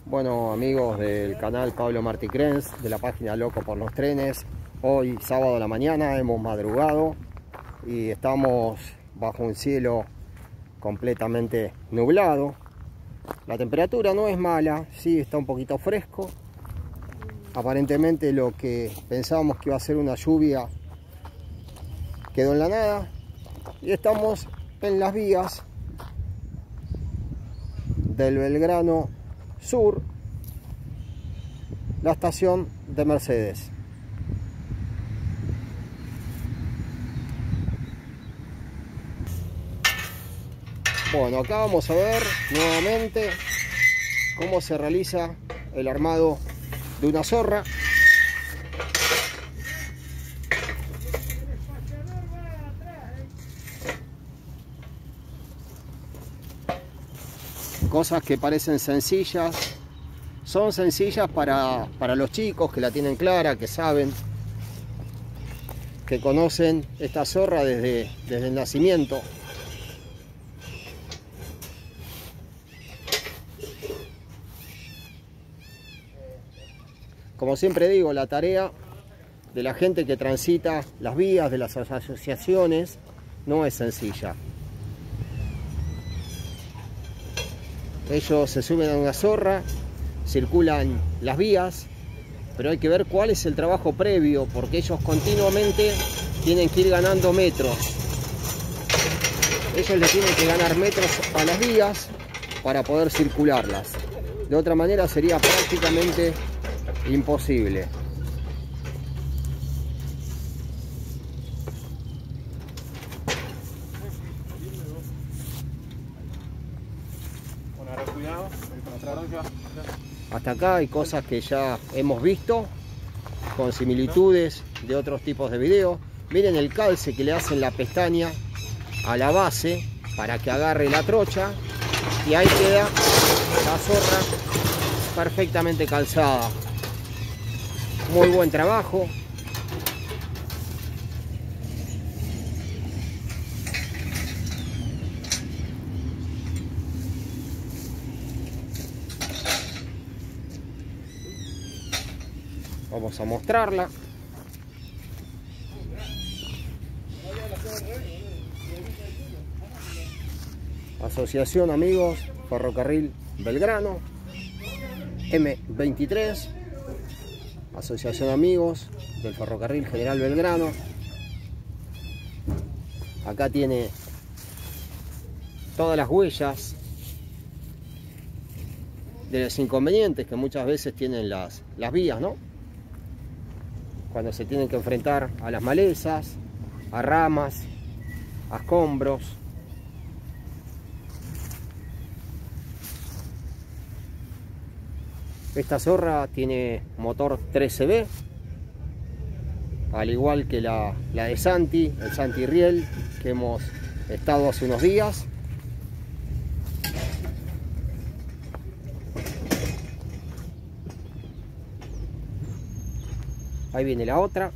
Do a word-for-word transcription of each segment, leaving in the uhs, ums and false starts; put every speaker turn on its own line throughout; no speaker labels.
Bueno, amigos del canal Pablo Martí Crens, de la página Loco por los Trenes, hoy sábado a la mañana hemos madrugado y estamos bajo un cielo completamente nublado. La temperatura no es mala, sí está un poquito fresco. Aparentemente lo que pensábamos que iba a ser una lluvia quedó en la nada y estamos en las vías del Belgrano Sur, la estación de Mercedes. Bueno, acá vamos a ver nuevamente cómo se realiza el armado de una zorra. Cosas que parecen sencillas, son sencillas para, para los chicos que la tienen clara, que saben, que conocen esta zorra desde, desde el nacimiento. Como siempre digo, la tarea de la gente que transita las vías de las asociaciones no es sencilla. Ellos se suben a una zorra, circulan las vías, pero hay que ver cuál es el trabajo previo, porque ellos continuamente tienen que ir ganando metros. Ellos le tienen que ganar metros a las vías para poder circularlas. De otra manera sería prácticamente imposible. Hasta acá hay cosas que ya hemos visto con similitudes de otros tipos de videos. Miren el calce que le hacen la pestaña a la base para que agarre la trocha, y ahí queda la zorra perfectamente calzada. Muy buen trabajo. Vamos a mostrarla. Asociación Amigos Ferrocarril Belgrano, M veintitrés. Asociación Amigos del Ferrocarril General Belgrano. Acá tiene todas las huellas de los inconvenientes que muchas veces tienen las, las vías, ¿no? Cuando se tienen que enfrentar a las malezas, a ramas, a escombros. Esta zorra tiene motor trece B, al igual que la, la de Santi, el Santi Riel, que hemos estado hace unos días. Ahí viene la otra.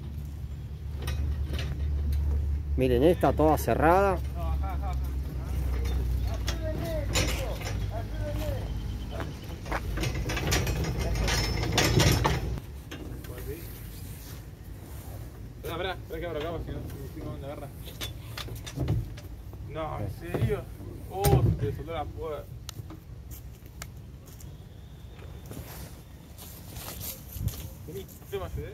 Miren, esta toda cerrada.
Espera, espera, espera que abro acá porque si no, no me agarra. No, ¿en serio? Oh, se te soltó la puerta. Vení, ¿te me ayudé?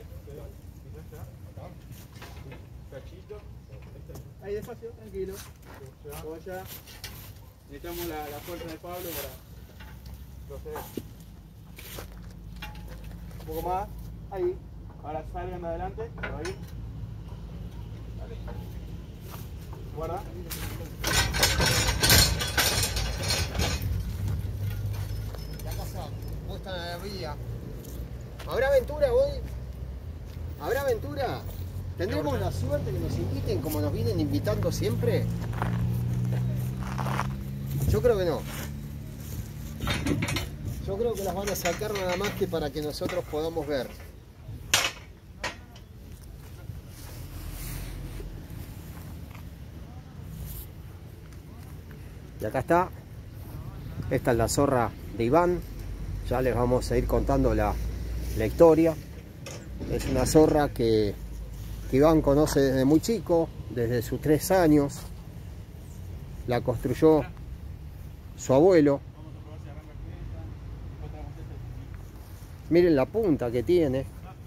Cachito. Ahí despacio, tranquilo. Como allá. Necesitamos la, la fuerza de Pablo para proceder. Un poco más. Ahí. Ahora salgan de adelante. Por ahí. Dale. Guarda.
¿Qué ha pasado? ¿Cómo está la vía? ¿Habrá aventura hoy? ¿Habrá aventura? ¿Tendremos la suerte que nos inviten como nos vienen invitando siempre? Yo creo que no. Yo creo que las van a sacar nada más que para que nosotros podamos ver. Y acá está. Esta es la zorra de Iván. Ya les vamos a ir contando la, la historia. Es una zorra que, que Iván conoce desde muy chico, desde sus tres años. La construyó su abuelo. Miren la punta que tiene.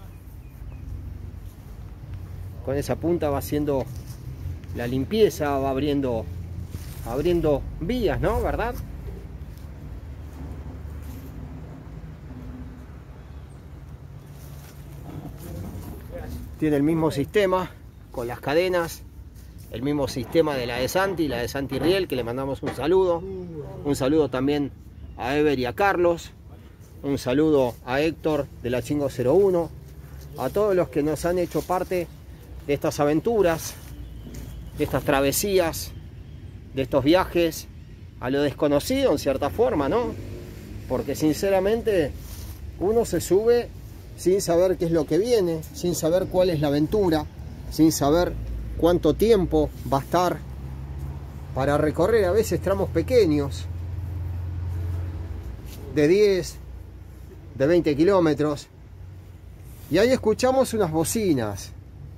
Con esa punta va haciendo la limpieza, va abriendo, abriendo vías, ¿no? ¿Verdad? Tiene el mismo sistema con las cadenas, el mismo sistema de la de Santi, la de Santi Riel, que le mandamos un saludo. Un saludo también a Ever y a Carlos. Un saludo a Héctor de la Chingo cero uno. A todos los que nos han hecho parte de estas aventuras, de estas travesías, de estos viajes a lo desconocido en cierta forma, ¿no? Porque sinceramente uno se sube sin saber qué es lo que viene, sin saber cuál es la aventura, sin saber cuánto tiempo va a estar para recorrer a veces tramos pequeños de diez, de veinte kilómetros. Y ahí escuchamos unas bocinas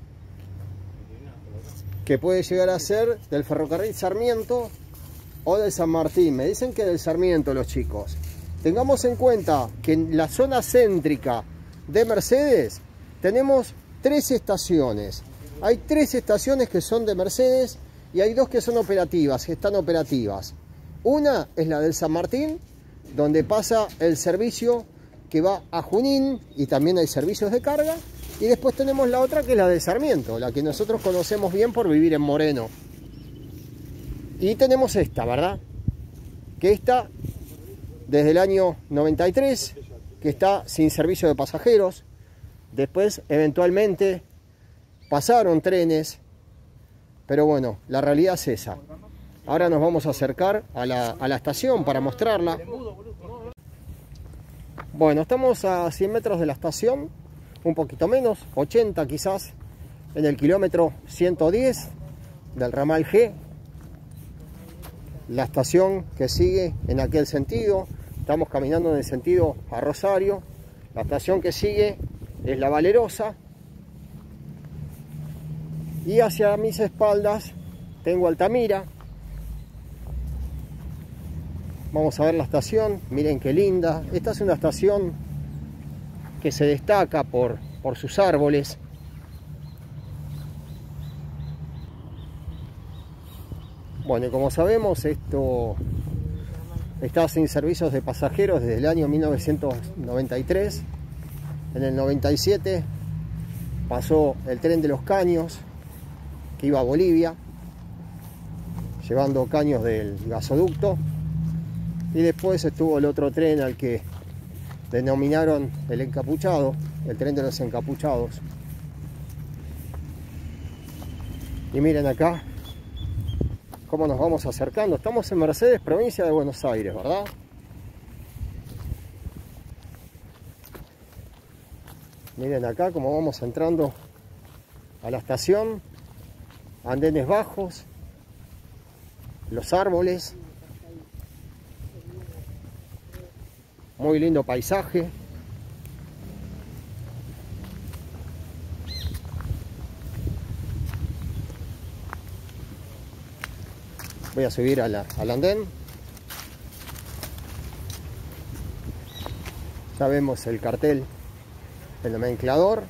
que puede llegar a ser del ferrocarril Sarmiento o del San Martín. Me dicen que del Sarmiento los chicos. Tengamos en cuenta que en la zona céntrica de Mercedes tenemos tres estaciones. Hay tres estaciones que son de Mercedes y hay dos que son operativas, que están operativas. Una es la del San Martín, donde pasa el servicio que va a Junín y también hay servicios de carga. Y después tenemos la otra que es la de Sarmiento, la que nosotros conocemos bien por vivir en Moreno. Y tenemos esta, ¿verdad? Que esta, desde el año noventa y tres, que está sin servicio de pasajeros. Después, eventualmente, pasaron trenes. Pero bueno, la realidad es esa. Ahora nos vamos a acercar a la, a la estación para mostrarla. Bueno, estamos a cien metros de la estación. Un poquito menos, ochenta quizás, en el kilómetro ciento diez del ramal G. La estación que sigue en aquel sentido, estamos caminando en el sentido a Rosario. La estación que sigue es La Valerosa. Y hacia mis espaldas tengo Altamira. Vamos a ver la estación, miren qué linda. Esta es una estación que se destaca por, por sus árboles. Bueno, y como sabemos, esto está sin servicios de pasajeros desde el año mil novecientos noventa y tres. En el noventa y siete pasó el tren de los caños que iba a Bolivia, llevando caños del gasoducto. Y después estuvo el otro tren al que denominaron el encapuchado, el tren de los encapuchados. Y miren acá cómo nos vamos acercando. Estamos en Mercedes, provincia de Buenos Aires, ¿verdad? Miren acá cómo vamos entrando a la estación. Andenes bajos, los árboles. Muy lindo paisaje. Voy a subir a la, al andén. Ya vemos el cartel, el nomenclador.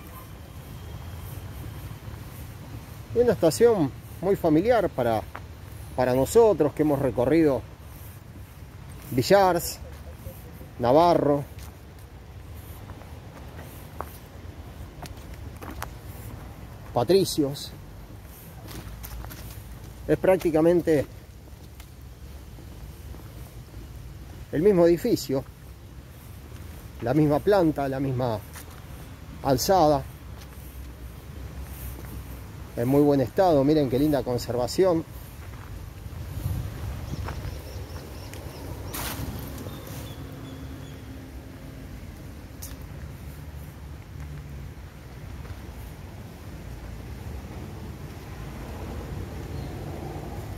Y una estación muy familiar para, para nosotros que hemos recorrido Villars, Navarro, Patricios. Es prácticamente el mismo edificio, la misma planta, la misma alzada, en muy buen estado. Miren qué linda conservación.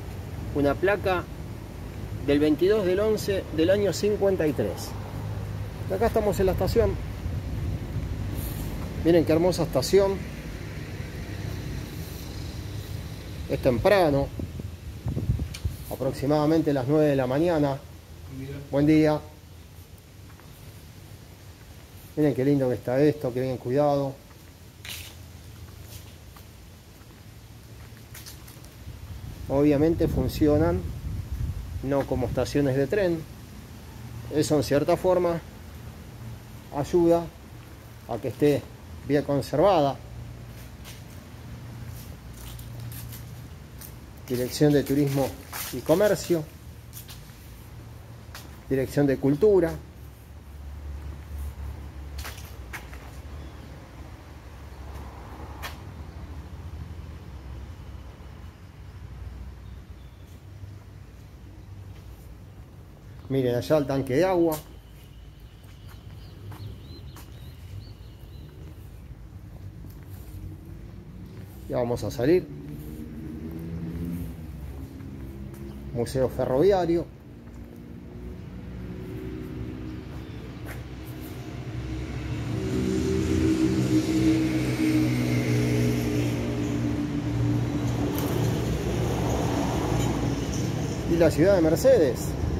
Una placa del veintidós del once del año cincuenta y tres. Y acá estamos en la estación. Miren qué hermosa estación. Es temprano, aproximadamente las nueve de la mañana. Buen día. Miren qué lindo que está esto, que bien cuidado. Obviamente funcionan no como estaciones de tren. Eso en cierta forma ayuda a que esté bien conservada. Dirección de Turismo y Comercio, Dirección de Cultura. Miren allá el tanque de agua. Ya vamos a salir. Museo Ferroviario. Y la ciudad de Mercedes.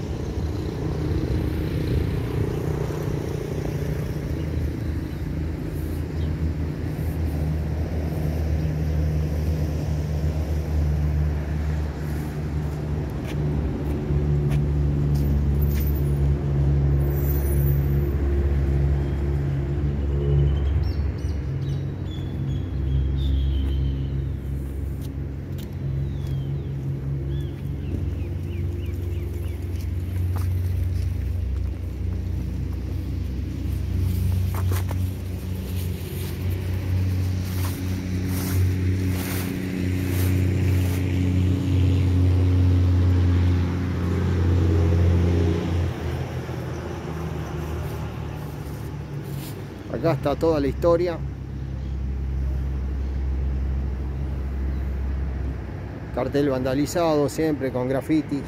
Acá está toda la historia. Cartel vandalizado, siempre con grafitis.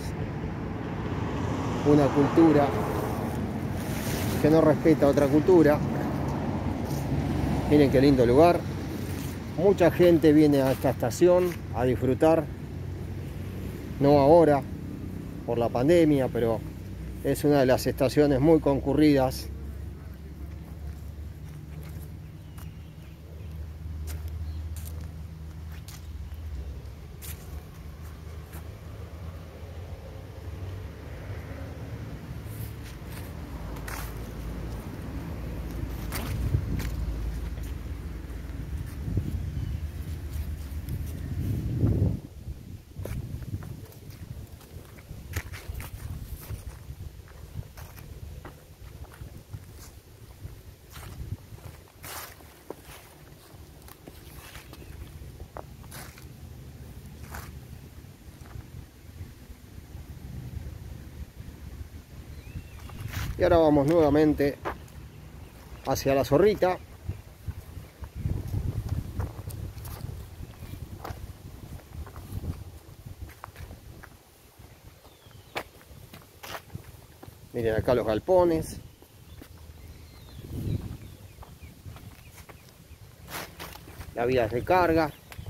Una cultura que no respeta otra cultura. Miren qué lindo lugar. Mucha gente viene a esta estación a disfrutar. No ahora, por la pandemia, pero es una de las estaciones muy concurridas. Y ahora vamos nuevamente hacia la Zorrita. Miren acá los galpones. La vía de recarga.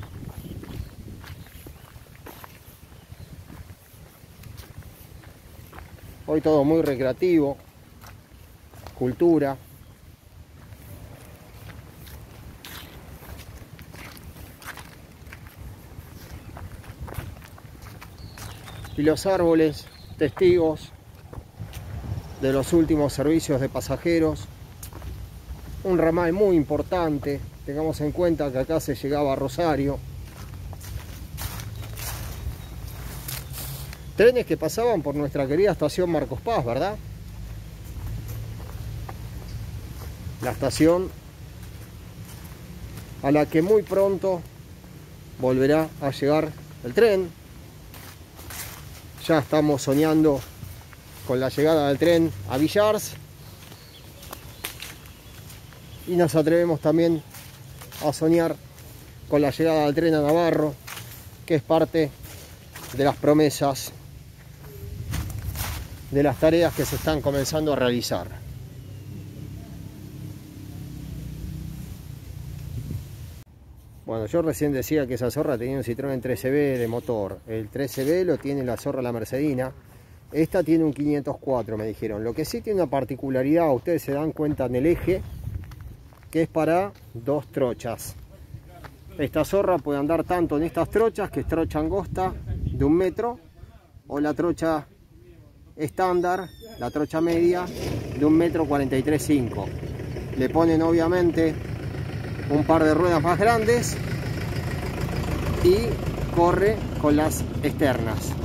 Hoy todo muy recreativo. Cultura. Y los árboles, testigos de los últimos servicios de pasajeros. Un ramal muy importante. Tengamos en cuenta que acá se llegaba a Rosario. Trenes que pasaban por nuestra querida estación Marcos Paz, ¿verdad? La estación a la que muy pronto volverá a llegar el tren. Ya estamos soñando con la llegada del tren a Villars. Y nos atrevemos también a soñar con la llegada del tren a Navarro, que es parte de las promesas, de las tareas que se están comenzando a realizar. Bueno, yo recién decía que esa zorra tenía un Citroën trece B de motor. El trece B lo tiene la zorra la Mercedina. Esta tiene un quinientos cuatro, me dijeron. Lo que sí tiene una particularidad, ustedes se dan cuenta en el eje, que es para dos trochas. Esta zorra puede andar tanto en estas trochas, que es trocha angosta de un metro, o la trocha estándar, la trocha media, de un metro cuarenta y tres cinco. Le ponen obviamente un par de ruedas más grandes y corre con las externas.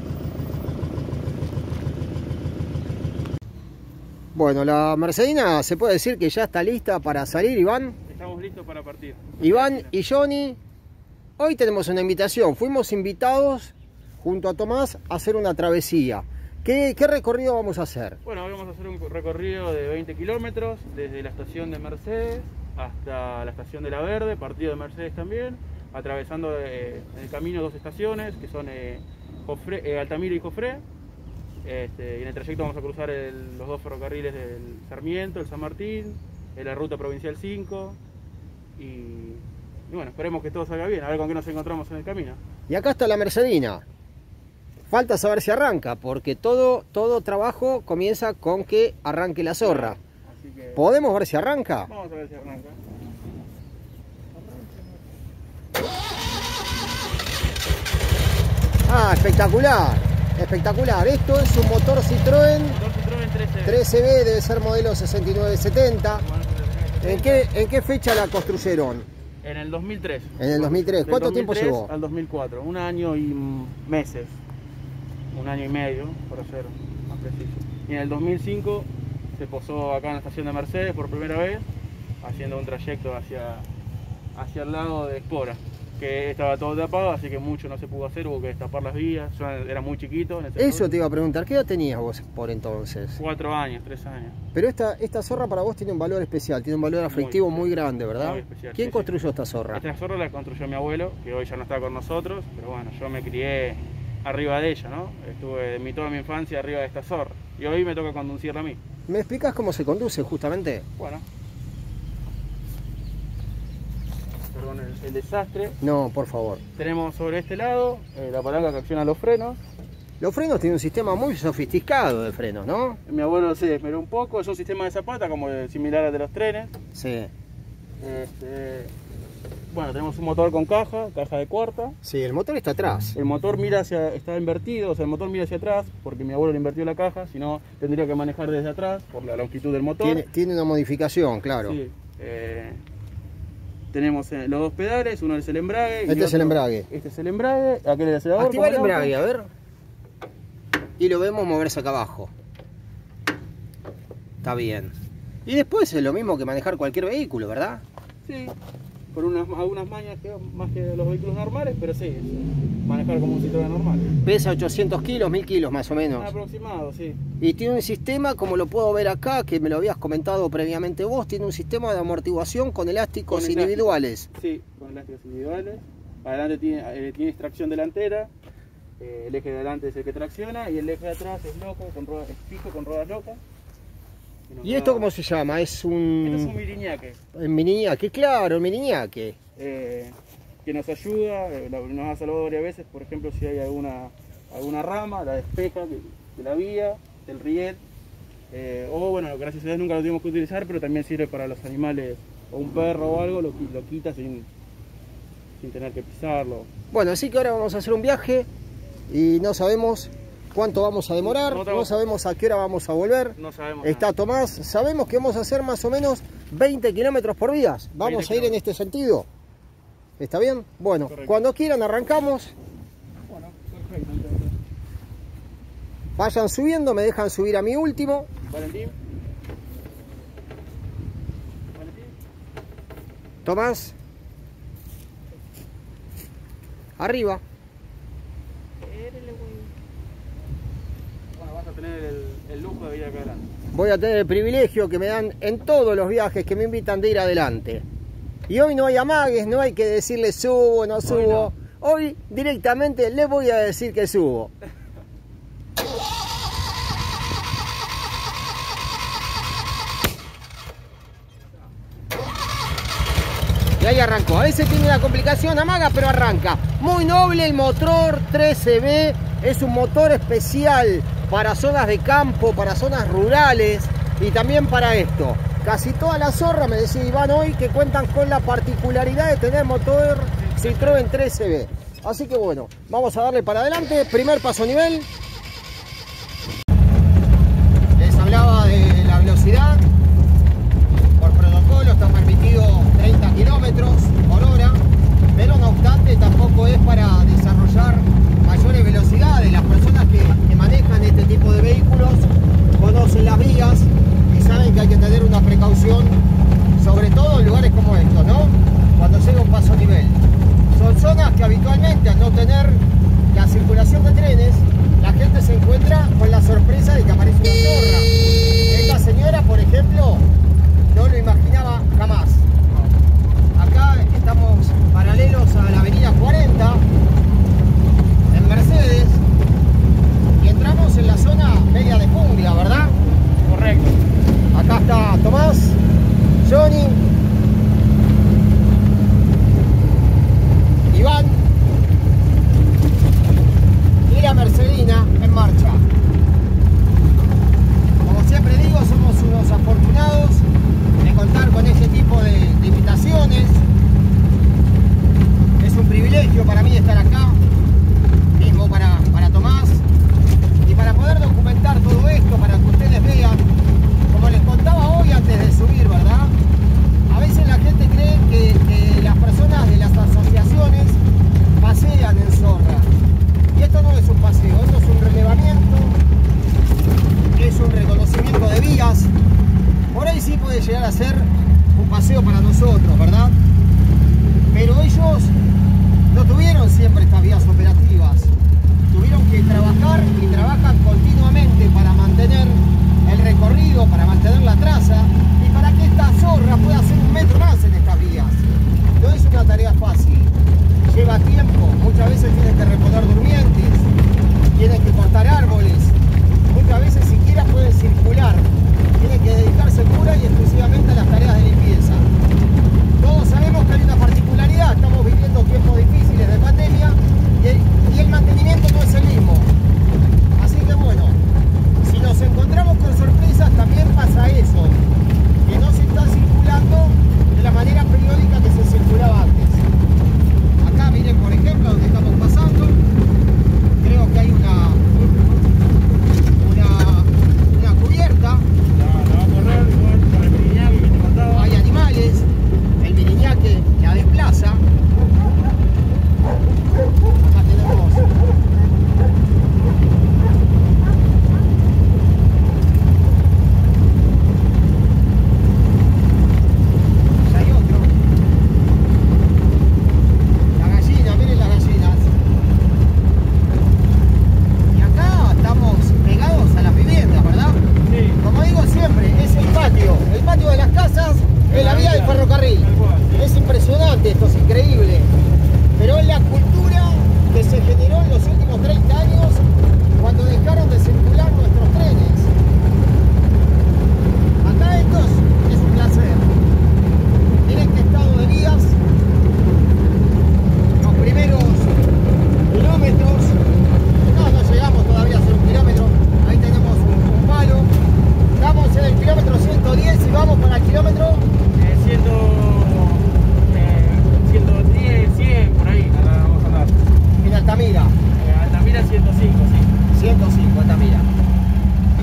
Bueno, la Mercedina se puede decir que ya está lista para salir, Iván.
Estamos listos para partir.
Iván y Johnny, hoy tenemos una invitación. Fuimos invitados junto a Tomás a hacer una travesía. ¿Qué, qué recorrido vamos a hacer?
Bueno, hoy vamos a hacer un recorrido de veinte kilómetros desde la estación de Mercedes hasta la estación de La Verde, partido de Mercedes también, atravesando eh, en el camino dos estaciones que son eh, Jofre, eh, Altamira y Jofre. Este, y en el trayecto vamos a cruzar el, los dos ferrocarriles del Sarmiento, el San Martín, en la ruta provincial cinco y, y bueno, esperemos que todo salga bien, a ver con qué nos encontramos en el camino.
Y acá está la Mercedina. Falta saber si arranca, porque todo, todo trabajo comienza con que arranque la zorra.
Así que
¿podemos ver si arranca?
vamos a ver si arranca.
Ah, espectacular, espectacular. Esto es un motor Citroën
Motor Citroën trece B.
trece B, debe ser modelo sesenta y nueve setenta. ¿En qué, ¿En qué fecha la construyeron?
En el dos mil tres.
En el dos mil tres.
Del
¿Cuánto
dos mil tres
tiempo llevó?
al dos mil cuatro, un año y meses, un año y medio, por ser más preciso. Y en el dos mil cinco se posó acá en la estación de Mercedes por primera vez, haciendo un trayecto hacia, hacia el lado de Espora, que estaba todo tapado, así que mucho no se pudo hacer, hubo que destapar las vías. Yo era muy chiquito en ese
Eso
entonces.
te iba a preguntar, ¿qué edad tenías vos por entonces?
Cuatro años, tres años.
Pero esta, esta zorra para vos tiene un valor especial, tiene un valor afectivo muy,
especial,
grande, ¿verdad?
muy especial,
¿Quién
sí,
construyó
sí.
esta zorra?
Esta zorra la construyó mi abuelo, que hoy ya no está con nosotros, pero bueno, yo me crié arriba de ella, ¿no? Estuve de mi, toda mi infancia arriba de esta zorra, y hoy me toca conducirla a mí.
¿Me explicas cómo se conduce justamente?
Bueno. Perdón el, el desastre.
No, por favor.
Tenemos sobre este lado eh, la palanca que acciona los frenos.
Los frenos tienen un sistema muy sofisticado de frenos, ¿no?
Mi abuelo se desmeró un poco, es un sistema de zapata como el similar al de los trenes.
Sí.
Este, bueno, tenemos un motor con caja, caja de cuarta.
Sí, el motor está atrás.
El motor mira hacia, está invertido, o sea, el motor mira hacia atrás, porque mi abuelo le invirtió la caja, si no tendría que manejar desde atrás por la longitud del motor.
Tiene, tiene una modificación, claro.
Sí. Eh, tenemos eh, los dos pedales, uno es el embrague. y
Este es el
otro-
embrague.
Este es el embrague, aquel es el acelerador.
Activa el
como el
embrague,
auto.
a ver. Y lo vemos moverse acá abajo. Está bien. Y después es lo mismo que manejar cualquier vehículo, ¿verdad?
Sí, con unas, algunas mañas que, más que los vehículos normales, pero sí, es manejar como un Citroën normal.
Pesa ochocientos kilos, mil kilos más o menos.
Aproximado, sí.
Y tiene un sistema, como lo puedo ver acá, que me lo habías comentado previamente vos, tiene un sistema de amortiguación con elásticos
Con
individuales.
elásticos. Sí, con elásticos individuales. Adelante tiene, eh, tiene extracción delantera, eh, el eje de adelante es el que tracciona y el eje de atrás es loco, con ruedas, es fijo con ruedas locas. que nos
¿Y
da-
esto cómo se llama? Es
Esto es un
un...
miriñaque.
El miniñaque, claro, el miniñaque.
eh, que nos ayuda, eh, la- nos ha salvado varias veces, por ejemplo, si hay alguna, alguna rama, la despeja de, de la vía, del riel, eh, o bueno, gracias a Dios nunca lo tuvimos que utilizar, pero también sirve para los animales, o un perro o algo, lo, qui- lo quita sin, sin tener que pisarlo.
Bueno, así que ahora vamos a hacer un viaje y no sabemos cuánto vamos a demorar,
No
no
tenemos-
sabemos a qué hora vamos a volver.
No sabemos.
Está Tomás, sabemos que vamos a hacer más o menos veinte kilómetros por día. Vamos a ir en este sentido. ¿Está bien? Bueno,
Correcto.
cuando quieran arrancamos.
nada. Bueno, perfecto. Entonces.
Vayan subiendo, me dejan subir a mi último.
Valentín. Valentín.
Tomás. Arriba.
Bueno, vas a tener el, el lujo de ir acá adelante.
Voy a tener el privilegio que me dan en todos los viajes que me invitan de ir adelante. Y hoy no hay amagues, no hay que decirle subo, no subo. Hoy directamente les voy a decir que subo. Y ahí arrancó. A veces tiene una complicación, amaga, pero arranca. Muy noble el motor trece B. Es un motor especial para zonas de campo, para zonas rurales y también para esto. Casi todas las zorras, me decía Iván hoy, que cuentan con la particularidad de tener motor Citroën trece B. Así que bueno, vamos a darle para adelante. Primer paso nivel. Les hablaba de la velocidad. Por protocolo está permitido treinta kilómetros por hora, pero no obstante tampoco es para desarrollar mayores velocidades. Las personas que, que manejan este tipo de vehículos conocen las vías y saben que hay que tener una precaución, sobre todo en lugares como estos, ¿no? Cuando llega un paso nivel. Son zonas que habitualmente, al no tener la circulación de trenes, la gente se encuentra con la sorpresa de que aparece una zorra. Esta señora, por ejemplo, no lo imaginaba jamás. Acá estamos paralelos a la avenida cuarenta, en Mercedes, y entramos en la zona media de Cumbia, ¿verdad?
Correcto.
Acá está Tomás, Johnny, Iván y la Mercedina en marcha. Como siempre digo, somos unos afortunados de contar con este tipo de, de invitaciones. Es un privilegio para mí estar acá, mismo para, para Tomás, y para poder documentar todo esto, para que ustedes vean, como les contaba hoy antes de subir, ¿verdad? A veces la gente cree que, que las personas de las asociaciones pasean en zorra, y esto no es un paseo, esto es un relevamiento, es un reconocimiento de vías. Por ahí sí puede llegar a ser un paseo para nosotros, ¿verdad? Pero ellos no tuvieron siempre estas vías operativas. Tuvieron que trabajar y trabajan continuamente para mantener el recorrido, para mantener la traza y para que esta zorra pueda hacer un metro más en estas vías. No es una tarea fácil, lleva tiempo, muchas veces tienen que reponer durmientes, tienen que cortar árboles, muchas veces siquiera pueden circular. Tiene que dedicarse pura y exclusivamente a las tareas de limpieza. Todos sabemos que hay una particularidad, estamos viviendo tiempos difíciles de pandemia y el, y el mantenimiento no es el mismo. Así que bueno, si nos encontramos con sorpresas también pasa eso, que no se está circulando de la manera periódica que se circulaba antes. Acá miren por ejemplo donde estamos pasando, creo que hay una, una, una cubierta. Hay animales, el miriñaque la desplaza. Acá tenemos ya hay otro. La gallina, miren las gallinas. Y acá estamos pegados a las viviendas, ¿verdad? Sí. Como digo siempre, es el patio, el patio de las casas, es la vía del ferrocarril. Es impresionante, esto es increíble. Pero es la cultura que se generó en los últimos treinta años cuando dejaron de circular nuestros trenes. Acá esto es, es un placer. Miren qué estado de vías. Los primeros kilómetros. No, no llegamos todavía a hacer un kilómetro. Ahí tenemos un, un palo. Estamos en el kilómetro ciento diez y vamos para el kilómetro
eh, ciento, eh, ciento diez, cien, por ahí vamos a andar.
En Altamira.
Eh, Altamira ciento cinco, sí.
ciento cinco, Altamira.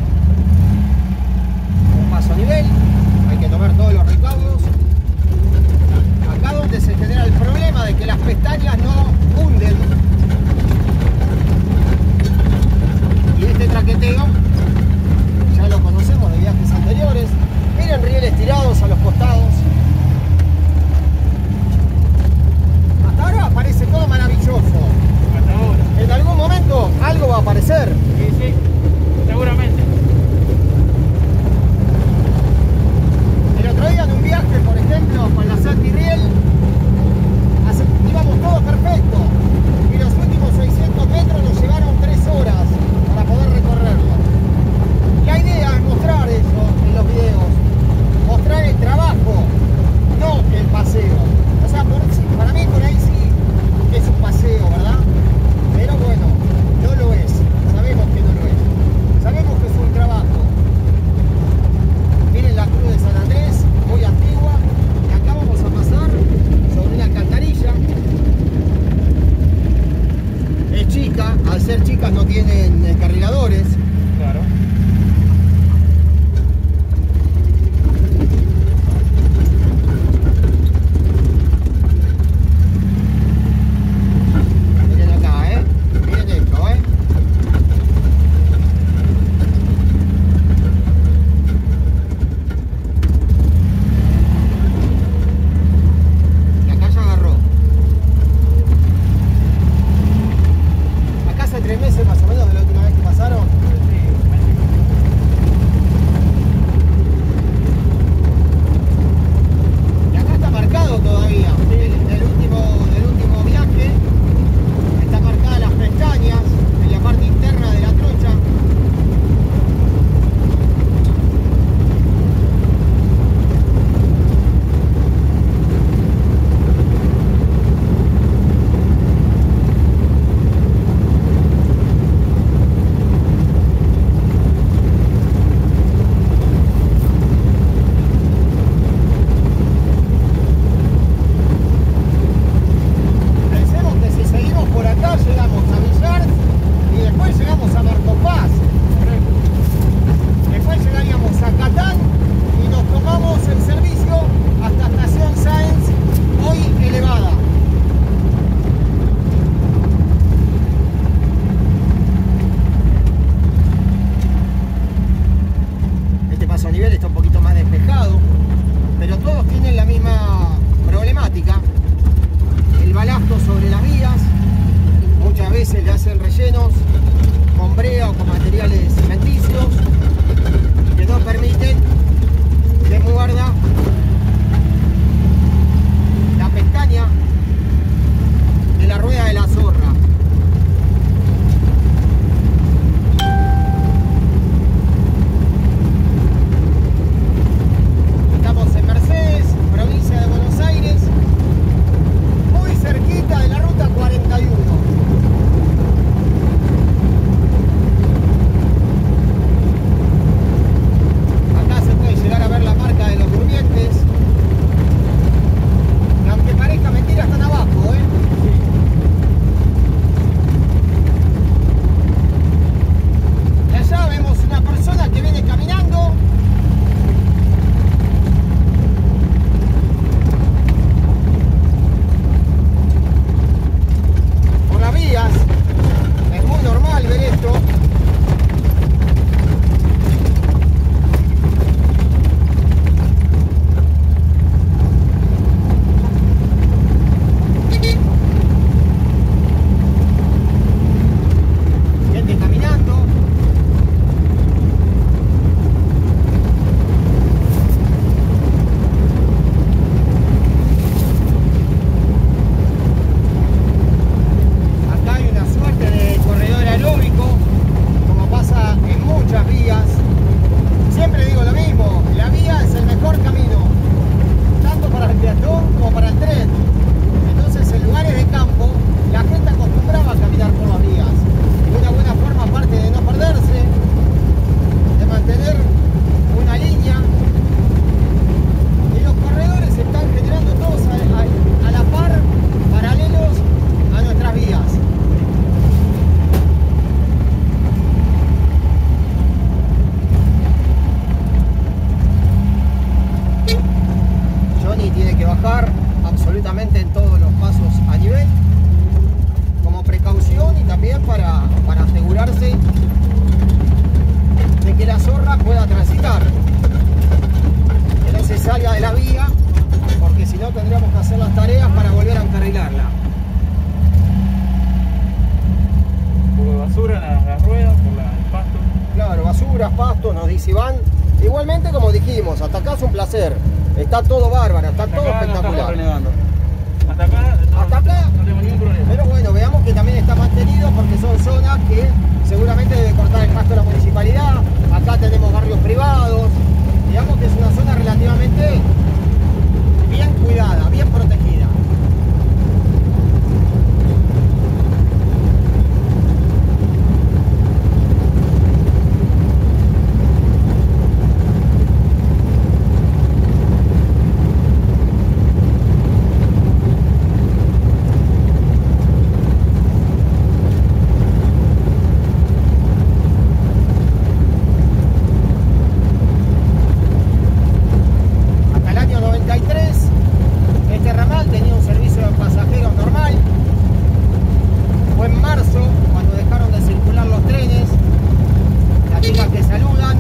hacen rellenos con brea o con materiales cementicios que no permiten que muerda la pestaña de la rueda de la zorra. Estamos en Mercedes, provincia de Buenos Aires, muy cerquita de la ruta cuarenta y uno. Acá se puede llegar a ver la marca de los durmientes, que aunque parezca mentira están abajo, ¿eh? Y allá vemos una persona que viene caminando. Por las vías, es muy normal ver esto. Gente caminando. Acá hay una suerte de corredor aeróbico, como pasa en muchas vías. Siempre digo lo mismo, la vía es el mejor camino, tanto para el peatón como para el tren. Entonces en lugares de campo, la gente acostumbraba a caminar por las vías. Una buena forma, aparte de no perderse, de mantener una línea. Y los corredores se están generando todos a, a- a la par, paralelos a nuestras vías. Johnny tiene que bajar absolutamente en todos los pasos a nivel, como precaución y también para, para asegurarse de que la zorra pueda transitar, que no se salga de la vía, porque si no tendríamos que hacer las tareas para volver a encarrilarla.
Un poco de basura en las, las ruedas por la, el pasto.
Claro, basuras, pastos, nos dice Iván. Igualmente, como dijimos, hasta acá es un placer. Está todo bárbaro, está
Hasta
todo
acá no estamos
espectacular.
renegando. Hasta acá, no-
Hasta acá.
no tenemos ningún problema.
Pero bueno, veamos que también está mantenido porque son zonas que seguramente debe cortar el pasto la municipalidad. Acá tenemos barrios privados. Digamos que es una zona relativamente bien cuidada, bien protegida. Hasta el año noventa y tres, este ramal tenía un servicio de pasajeros normal. Fue en marzo cuando dejaron de circular los trenes. Las chicas que saludan.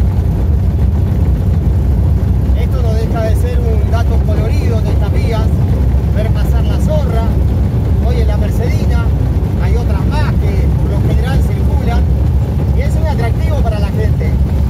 Esto no deja de ser un dato colorido de estas vías. Ver pasar la zorra. Hoy en la Mercedina hay otras más que por lo general circulan. Y es un atractivo para la gente.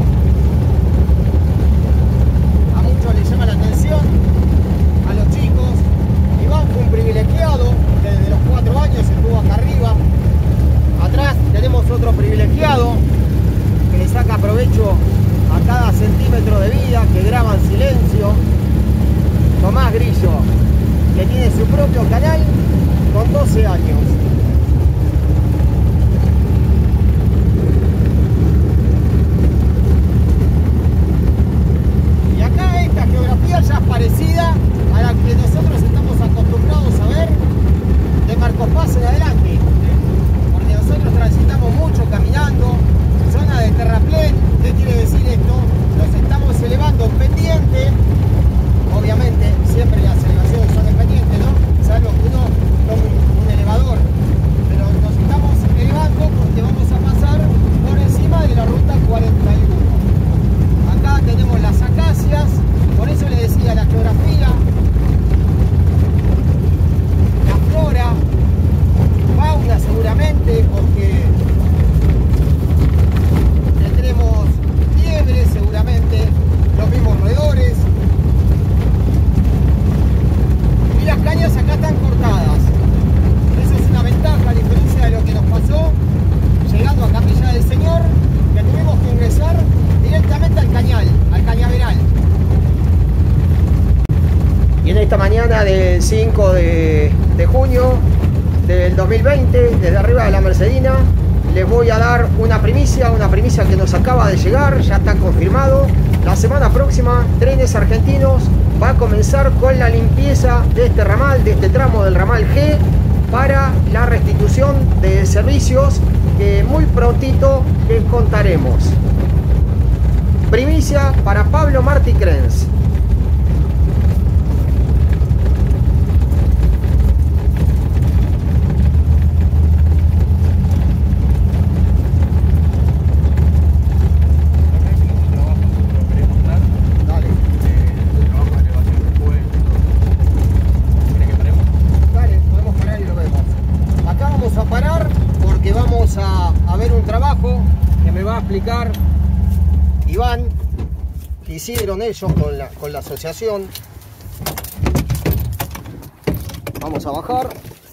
A muchos les llama la atención, a los chicos. Iván fue un privilegiado, que desde los cuatro años estuvo acá arriba. Atrás tenemos otro privilegiado que le saca provecho a cada centímetro de vida, que graba en silencio. Tomás Grillo, que tiene su propio canal con doce años. Y acá esta geografía ya es parecida a la que nosotros estamos acostumbrados a ver de Marcos Paz en adelante, porque nosotros transitamos mucho caminando, zona de terraplén. ¿Qué quiere decir esto? Nos estamos elevando en pendiente, obviamente siempre las elevaciones son en pendiente, ¿no? Salvo que uno tome un elevador esta mañana del cinco de, de junio del dos mil veinte, desde arriba de la Mercedina, les voy a dar una primicia, una primicia que nos acaba de llegar, ya está confirmado. La semana próxima, Trenes Argentinos va a comenzar con la limpieza de este ramal, de este tramo del ramal G, para la restitución de servicios que muy prontito les contaremos. Primicia para Pablo Martí Crens. Explicar Iván, que hicieron ellos con la, con la asociación. Vamos a bajar.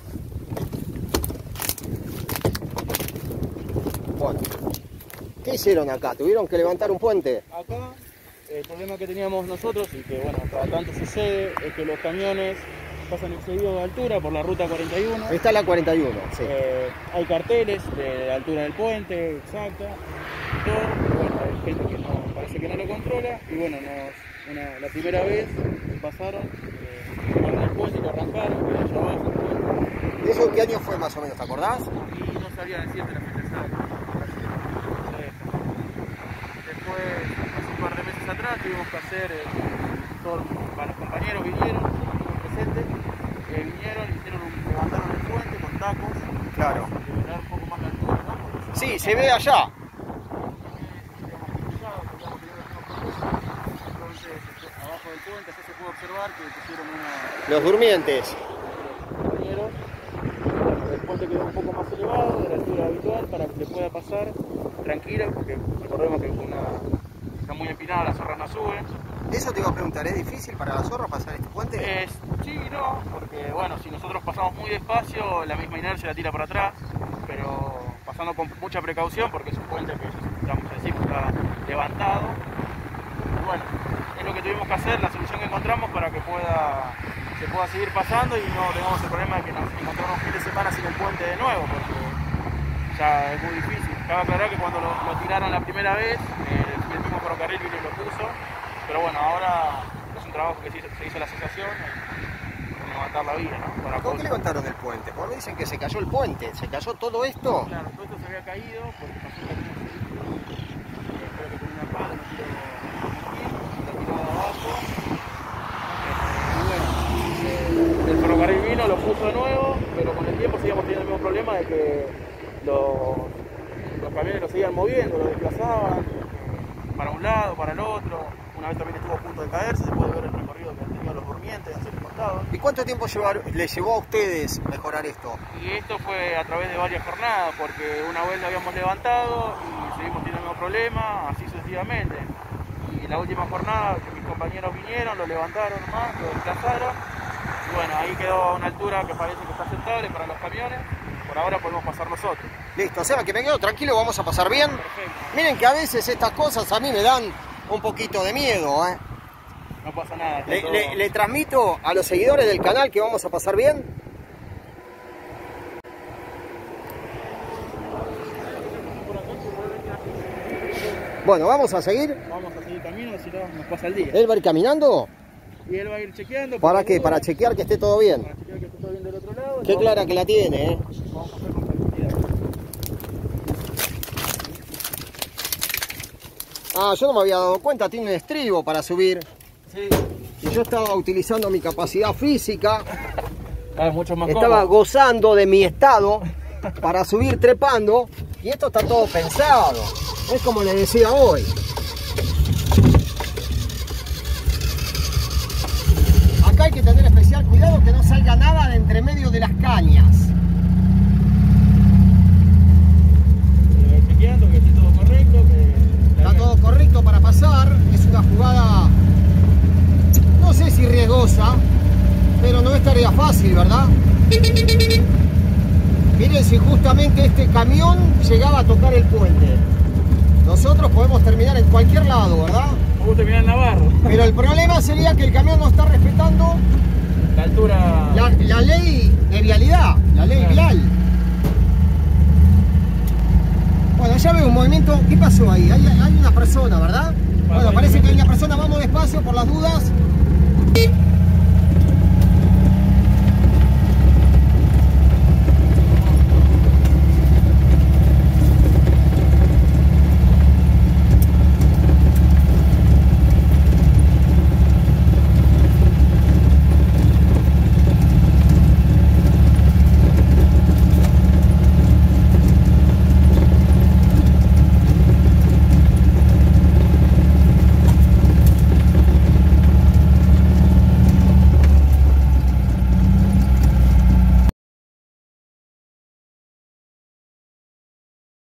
Bueno, ¿qué hicieron acá? ¿Tuvieron que levantar un puente?
Acá el problema que teníamos nosotros, y que bueno, cada tanto sucede, es que los camiones pasan excedidos de altura por la ruta cuarenta y uno.
Ahí está la cuarenta y uno, sí.
Eh, hay carteles de altura del puente, exacta. Todo, bueno, hay gente que no, parece que no lo controla y bueno, nos, una, la primera vez pasaron, eh, tomaron el puente y lo arrancaron, quedó allá abajo el puente.
¿Eso qué año fue más o menos, te acordás?
Y no sabía decirte la fecha exacta. Después, hace un par de meses atrás, tuvimos que hacer, eh, todos los compañeros vinieron, los presentes, eh, vinieron, hicieron un, levantaron el puente con tacos,
claro,
para liberar un poco más la altura, ¿no?
Sí, se ve allá.
Que pusieron una...
Los durmientes.
Compañeros, el puente quedó un poco más elevado de la altura habitual para que le pueda pasar tranquila, porque recordemos que una, está muy empinada, las zorras no suben.
Eso te iba a preguntar, ¿es difícil para las zorras pasar este puente?
Es, sí y no, porque bueno, si nosotros pasamos muy despacio, la misma inercia la tira para atrás, pero pasando con mucha precaución, porque es un puente que, vamos a decir, está levantado. Y bueno, es lo que tuvimos que hacer, la solución que encontramos para que pueda, se pueda seguir pasando y no tengamos el problema de que nos encontramos un fin de semana sin el puente de nuevo, porque ya es muy difícil. Cabe aclarar que cuando lo, lo tiraron la primera vez, el, el mismo ferrocarril vino y lo puso, pero bueno, ahora es un trabajo que se hizo, se hizo la asociación en levantar la vía, ¿no? Para
¿Por qué levantaron el puente? Porque dicen que se cayó el puente, ¿se cayó todo esto?
Claro, todo esto se había caído porque pasó un creo que con una pala no tiró abajo. Y bueno, el ferrocarril vino, lo puso de nuevo, pero con el tiempo seguíamos teniendo el mismo problema de que los, los camiones los seguían moviendo, los desplazaban para un lado, para el otro. Una vez también estuvo a punto de caerse después de ver el recorrido que han tenido los durmientes hacia el costado.
¿Y cuánto tiempo llevar, les llevó a ustedes mejorar esto?
Y esto fue a través de varias jornadas, porque una vez lo habíamos levantado y seguimos teniendo el mismo problema, así sucesivamente. Y la última jornada que mis compañeros vinieron, lo levantaron más, lo desplazaron. Y bueno, ahí quedó a una altura que parece que está aceptable para los camiones. Por ahora podemos pasar nosotros.
Listo, o sea que me quedo tranquilo, vamos a pasar bien.
Perfecto.
Miren que a veces estas cosas a mí me dan un poquito de miedo, ¿eh?
No pasa nada.
Le,
todo...
le, le transmito a los seguidores del canal que vamos a pasar bien. Bueno, vamos a seguir.
Vamos a seguir camino, si no nos pasa el día.
¿Él va a ir caminando?
Y él va a ir chequeando.
¿Para qué? Para chequear que esté todo bien.
Para chequear que esté todo bien del otro lado.
Qué clara que la tiene, ¿eh?
Vamos a hacer con tranquilidad.
Ah, yo no me había dado cuenta, tiene un estribo para subir.
Sí.
Y yo estaba utilizando mi capacidad física.
Ah, mucho más
Estaba
cómodo.
gozando de mi estado para subir trepando. Y esto está todo pensado. Es como le decía hoy. Acá hay que tener especial cuidado que no salga nada de entre medio de las cañas.
Eh, chequeando que esté todo correcto. Que
Está todo correcto para pasar. Es una jugada, no sé si riesgosa, pero no es tarea fácil, ¿verdad? Miren si justamente este camión llegaba a tocar el puente. Nosotros podemos terminar en cualquier lado, ¿verdad?
Podemos terminar en Navarro.
Pero el problema sería que el camión no está respetando
la altura...
La, la ley de vialidad, la ley
Claro.
vial. Bueno, ya veo un movimiento. ¿Qué pasó ahí? Hay, hay una persona, ¿verdad? Bueno, parece que hay una persona. Vamos despacio por las dudas.